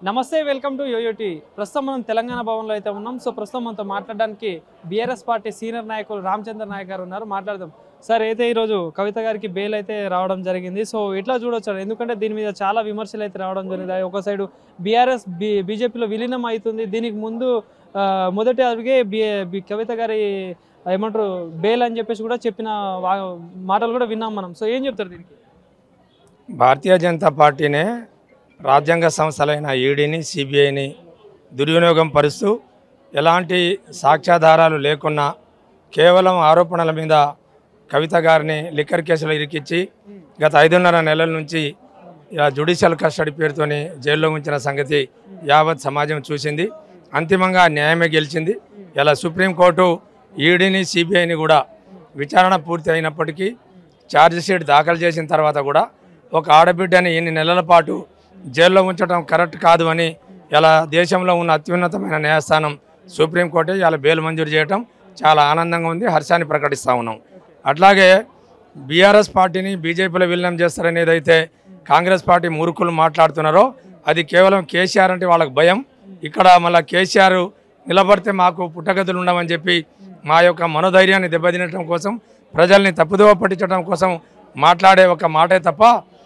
నమస్తే, welcome to యోయోటి. ప్రస్తుతం మనం తెలంగాణ భవన్లో అయితే ఉన్నాం. సో ప్రస్తుతం మనతో మాట్లాడడానికి బీఆర్ఎస్ పార్టీ సీనియర్ నాయకులు రామచంద్ర నాయక్ గారు ఉన్నారు. మాట్లాడదాం. సార్, అయితే ఈరోజు కవిత గారికి బెయిల్ అయితే రావడం జరిగింది. సో ఎట్లా చూడొచ్చు? ఎందుకంటే దీని మీద చాలా విమర్శలు అయితే రావడం జరిగింది. ఒక సైడు బీఆర్ఎస్ బీజేపీలో విలీనం అవుతుంది. దీనికి ముందు మొదటి అడుగే కవిత గారి ఏమంటారు బెయిల్ అని చెప్పేసి కూడా చెప్పిన మాటలు కూడా విన్నాం మనం. సో ఏం చెప్తారు దీనికి? భారతీయ జనతా పార్టీనే రాజ్యాంగ సంస్థలైన ఈడీని సిబిఐని దుర్వినియోగం పరుస్తూ ఎలాంటి సాక్ష్యాధారాలు లేకున్నా కేవలం ఆరోపణల మీద కవిత గారిని లిక్కర్ కేసులో ఇరికిచ్చి గత 5.5 నెలల నుంచి జ్యుడిషియల్ కస్టడీ పేరుతోని జైల్లో ఉంచిన సంగతి యావత్ సమాజం చూసింది. అంతిమంగా న్యాయమే గెలిచింది. ఇలా సుప్రీంకోర్టు ఈడీని సిబిఐని కూడా విచారణ పూర్తి అయినప్పటికీ ఛార్జ్షీట్ దాఖలు చేసిన తర్వాత కూడా ఒక ఆడబిడ్డని ఇన్ని నెలల పాటు జైల్లో ఉంచడం కరెక్ట్ కాదు అని ఇలా దేశంలో ఉన్న అత్యున్నతమైన న్యాయస్థానం సుప్రీంకోర్టు ఇలా బెయిల్ మంజూరు చేయడం చాలా ఆనందంగా ఉంది. హర్షాన్ని ప్రకటిస్తూ ఉన్నాం. అట్లాగే బీఆర్ఎస్ పార్టీని బీజేపీలో విలీనం చేస్తారని ఏదైతే కాంగ్రెస్ పార్టీ మూర్ఖులు మాట్లాడుతున్నారో అది కేవలం కేసీఆర్ అంటే వాళ్ళకి భయం. ఇక్కడ మళ్ళీ కేసీఆర్ నిలబడితే మాకు పుట్టగతులు ఉండవని చెప్పి మా యొక్క మనోధైర్యాన్ని దెబ్బతినడం కోసం, ప్రజల్ని తప్పుదోవ పట్టించడం కోసం మాట్లాడే ఒక మాటే తప్ప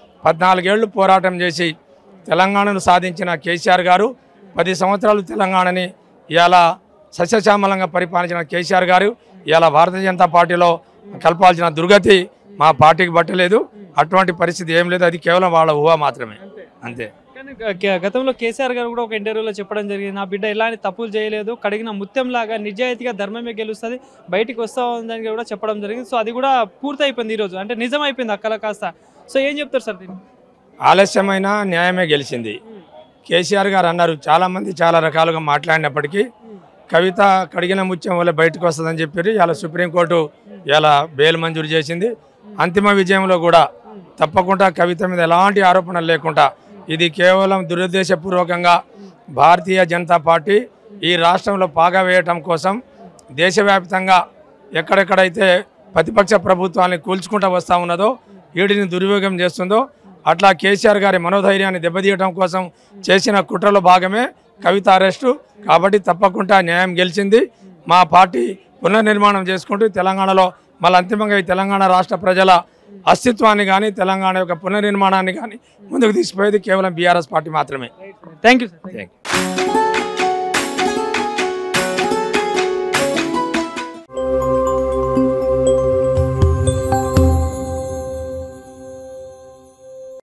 14 ఏళ్ళు పోరాటం చేసి తెలంగాణను సాధించిన కేసీఆర్ గారు 10 సంవత్సరాలు తెలంగాణని ఇలా సస్యశ్యామలంగా పరిపాలించిన కేసీఆర్ గారు ఇలా భారతీయ జనతా పార్టీలో కలపాల్సిన దుర్గతి మా పార్టీకి పట్టలేదు. అటువంటి పరిస్థితి ఏం లేదు. అది కేవలం వాళ్ళ ఊహ మాత్రమే, అంతే. కానీ గతంలో కేసీఆర్ గారు కూడా ఒక ఇంటర్వ్యూలో చెప్పడం జరిగింది, నా బిడ్డ ఎలాంటి తప్పులు చేయలేదు, కడిగిన ముత్యంలాగా నిజాయితీగా ధర్మమే గెలుస్తుంది, బయటికి వస్తూ ఉందని కూడా చెప్పడం జరిగింది. సో అది కూడా పూర్తి అయిపోయింది ఈరోజు, అంటే నిజం అయిపోయింది అక్కల కాస్త. సో ఏం చెప్తారు సార్ దీన్ని? ఆలస్యమైన న్యాయమే గెలిచింది. కేసీఆర్ గారు అన్నారు, చాలామంది చాలా రకాలుగా మాట్లాడినప్పటికీ కవిత కడిగిన ముత్యం వల్ల బయటకు వస్తుందని చెప్పారు. ఇలా సుప్రీంకోర్టు ఇలా బెయిల్ మంజూరు చేసింది. అంతిమ విజయంలో కూడా తప్పకుండా కవిత మీద ఎలాంటి ఆరోపణలు లేకుండా ఇది కేవలం దురుద్దేశపూర్వకంగా భారతీయ జనతా పార్టీ ఈ రాష్ట్రంలో పాగా వేయటం కోసం దేశవ్యాప్తంగా ఎక్కడెక్కడైతే ప్రతిపక్ష ప్రభుత్వాన్ని కూల్చుకుంటూ వస్తూ ఉన్నదో, ఈడిని దుర్వినియోగం చేస్తుందో, అట్లా కేసీఆర్ గారి మనోధైర్యాన్ని దెబ్బతీయడం కోసం చేసిన కుట్రలో భాగమే కవిత అరెస్టు. కాబట్టి తప్పకుండా న్యాయం గెలిచింది. మా పార్టీ పునర్నిర్మాణం చేసుకుంటూ తెలంగాణలో మళ్ళీ అంతిమంగా ఈ తెలంగాణ రాష్ట్ర ప్రజల అస్తిత్వాన్ని కానీ తెలంగాణ యొక్క పునర్నిర్మాణాన్ని కానీ ముందుకు తీసుకుపోయేది కేవలం బీఆర్ఎస్ పార్టీ మాత్రమే. Thank you.